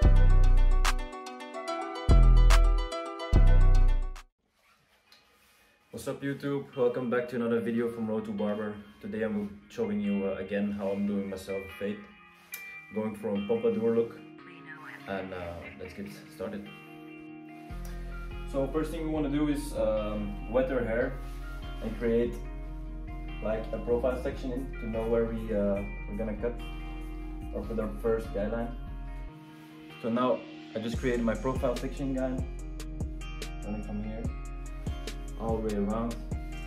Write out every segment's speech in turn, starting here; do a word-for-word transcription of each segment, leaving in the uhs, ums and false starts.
What's up YouTube? Welcome back to another video from Road to Barber. Today I'm showing you uh, again how I'm doing myself a fade. Going for a Pompadour look, and uh, let's get started. So first thing we want to do is um, wet our hair and create like a profile section in to know where we, uh, we're gonna cut or put our first guideline. So now I just created my profile section guide. Gonna come here all the way around,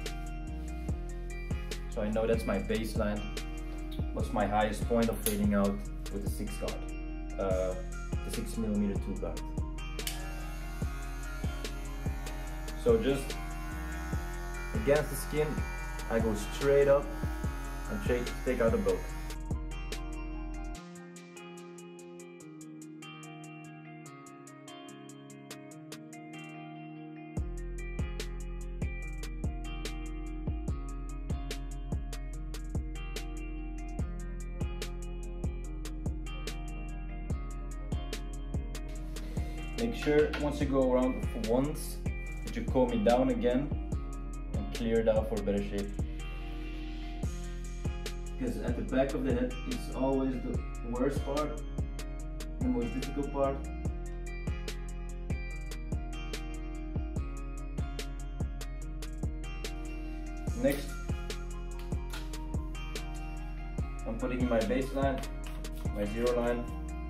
so I know that's my baseline. What's my highest point of fading out with the six guard, uh, the six millimeter two guard. So just against the skin, I go straight up and take take out the bulk. Make sure once you go around for once that you comb it down again and clear it out for a better shape. Because at the back of the head is always the worst part, the most difficult part. Next, I'm putting in my baseline, my zero line,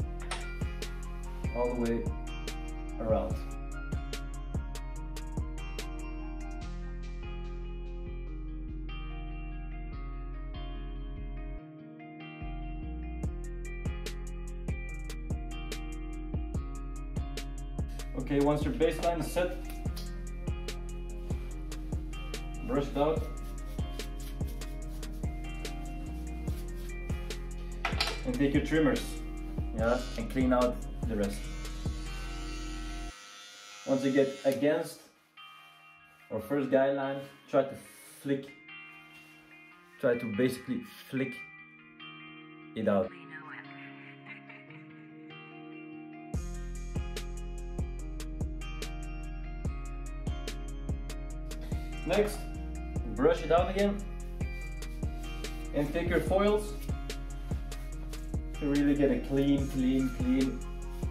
all the way around. Okay, once your baseline is set, brush it out. And take your trimmers, yeah, and clean out the rest. Once you get against our first guideline, try to flick, try to basically flick it out. Next, brush it out again and take your foils to really get a clean, clean, clean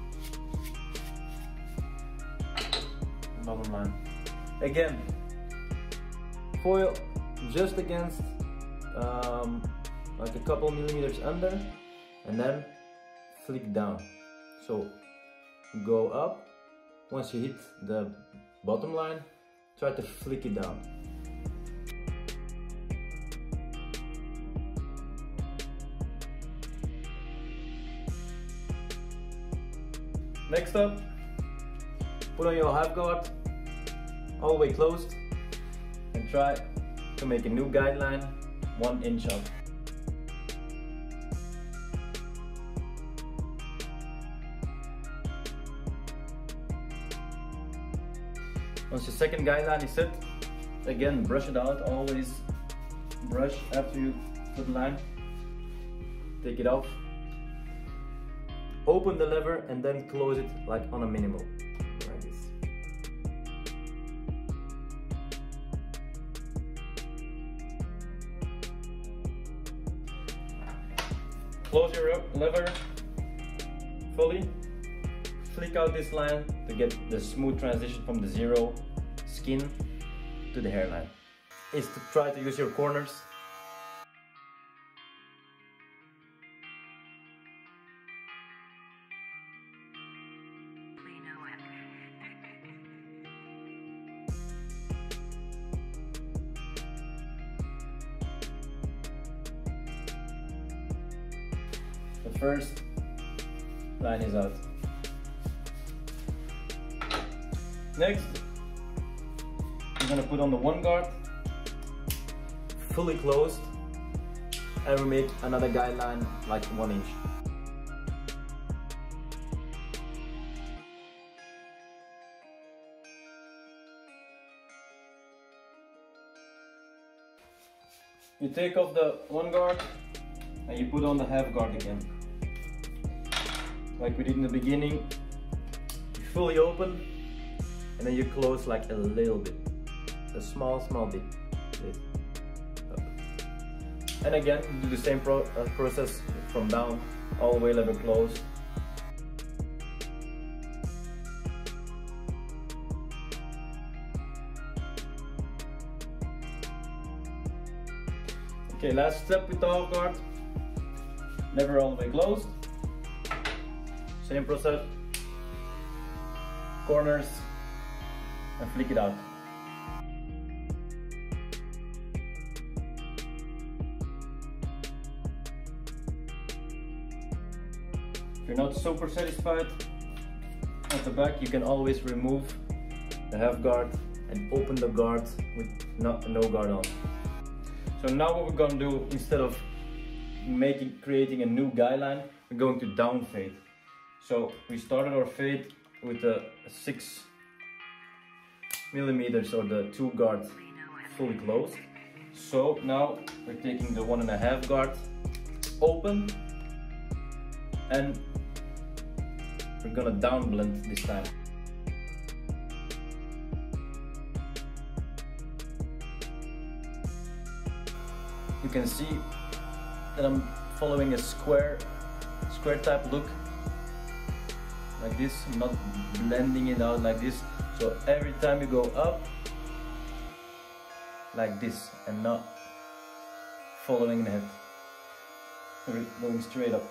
bottom line. Again, foil just against um, like a couple millimeters under, and then flick down. So go up. Once you hit the bottom line, try to flick it down. Next up, put on your half guard all the way closed and try to make a new guideline one inch up. Once your second guideline is set, again brush it out. Always brush after you put the line. Take it off. Open the lever and then close it like on a minimal, like this. Close your lever fully. Flick out this line to get the smooth transition from the zero skin to the hairline. Is to try to use your corners. The first line is out. Next, we're gonna put on the one guard, fully closed, and we make another guideline like one inch. You take off the one guard and you put on the half guard again. like we did in the beginning. You fully open and then you close like a little bit, a small, small bit. This. And again, you do the same pro uh, process from down all the way, level closed. Okay, last step with the half guard. Lever all the way closed. Same process. Corners and flick it out. If you're not super satisfied at the back, you can always remove the half guard and open the guard with not, no guard on. So now what we're going to do, instead of making creating a new guideline, we're going to down fade. So we started our fade with the six millimeters or the two guard fully closed. So now we're taking the one and a half guard open and we're gonna down blend this time. You can see that I'm following a square square type look like this. I'm not blending it out like this. So every time you go up like this and not following the head, we're going straight up.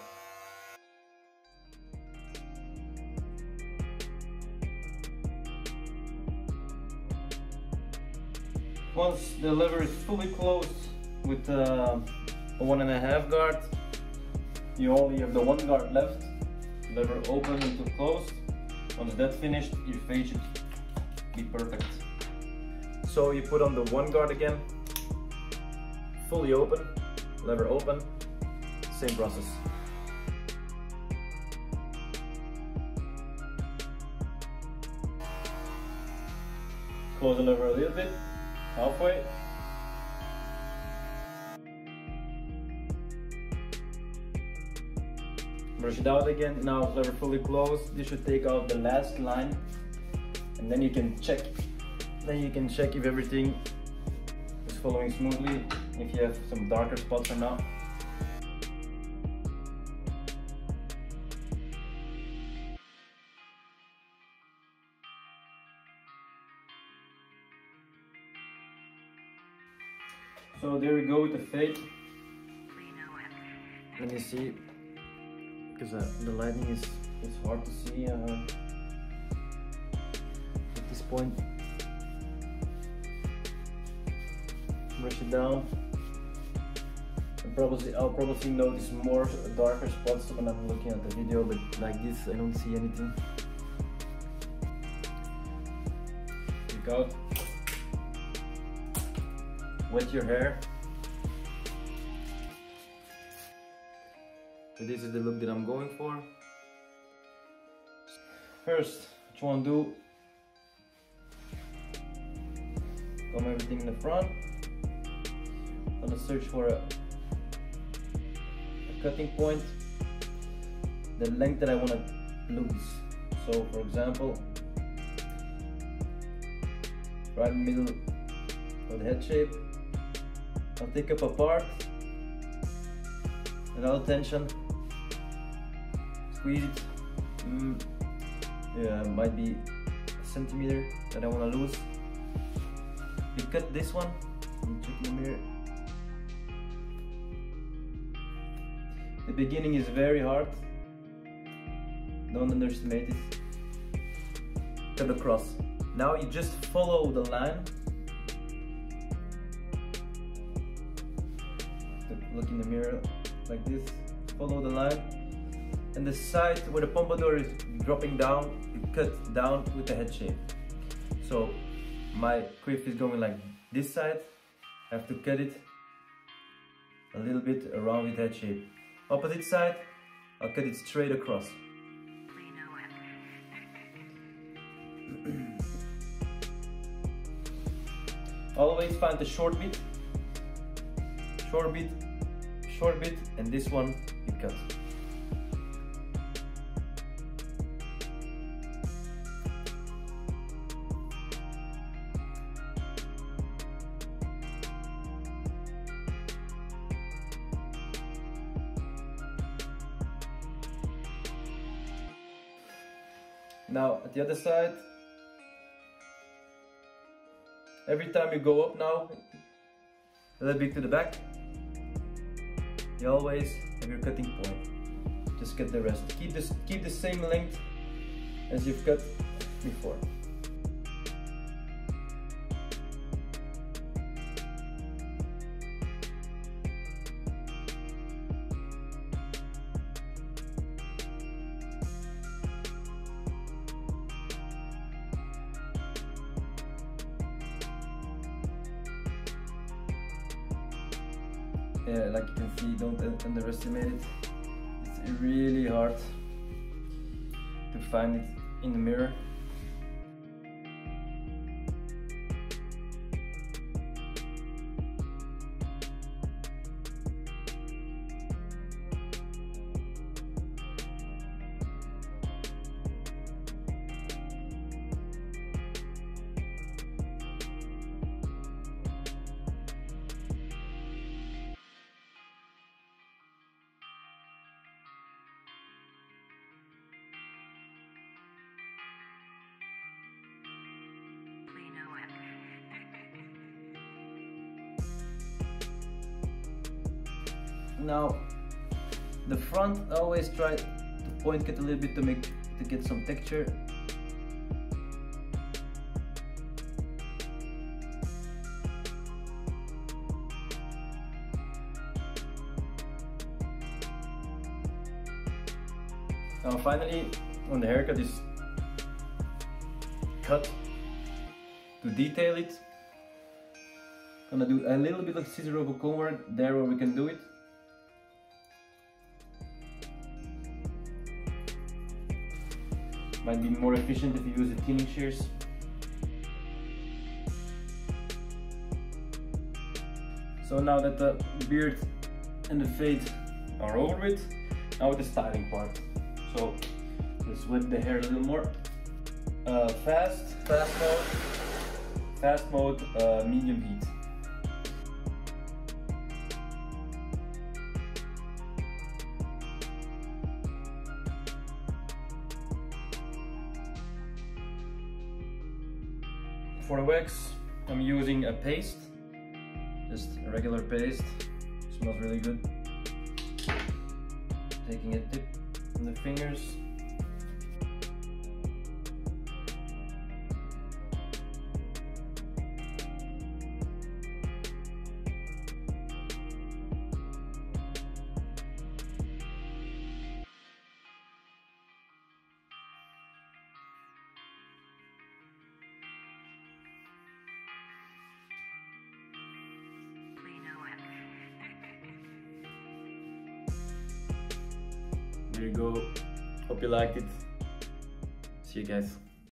Once the lever is fully closed with uh, a one and a half guard, you only have the one guard left. Lever open into closed. Once that's finished, your fade should be perfect. So you put on the one guard again, fully open, lever open, same process. Close the lever a little bit, halfway. Brush it out again. Now lever fully closed. This should take out the last line, and then you can check. Then you can check if everything is following smoothly, if you have some darker spots or not. So there we go with the fade. Let me see, because uh, the lighting is it's hard to see uh, at this point. Brush it down. I'll probably, I'll probably notice more darker spots when I'm looking at the video, but like this I don't see anything. Take out. Wet your hair. So this is the look that I'm going for. First, what you want to do, comb everything in the front. I'm gonna search for a, a cutting point, the length that I want to lose. So for example, right in the middle of the head shape, I'll take up a part without tension, squeeze it. Mm, yeah, might be a centimeter that I want to lose. We cut this one. Check the mirror. The beginning is very hard. Don't underestimate it. Cut across. Now you just follow the line. Look in the mirror like this. Follow the line. And the side where the pompadour is dropping down, you cut down with the head shape. So my quiff is going like this side. I have to cut it a little bit around with head shape. Opposite side, I'll cut it straight across. Always find the short bit, short bit, short bit, and this one you cut. Now at the other side, every time you go up now, a little bit to the back, you always have your cutting point. Just cut the rest. Keep this, keep the same length as you've cut before. Yeah, like you can see, don't underestimate it. It's really hard to find it in the mirror. Now, the front, I always try to point cut a little bit to make to get some texture. Now, finally, on the haircut is cut to detail it. Gonna do a little bit of scissor over comb work there where we can do it. Might be more efficient if you use the thinning shears. So now that the beard and the fade are over with, now the styling part. So let's wet the hair a little more. Uh, fast, fast mode, fast mode, uh, medium heat. For the wax, I'm using a paste, just a regular paste. Smells really good. Taking a dip on the fingers. There you go. Hope you liked it. See you guys.